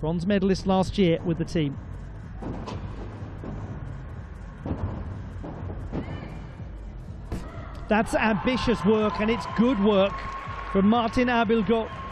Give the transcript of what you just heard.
bronze medalist last year with the team. That's ambitious work, and it's good work from Martin Abilgo.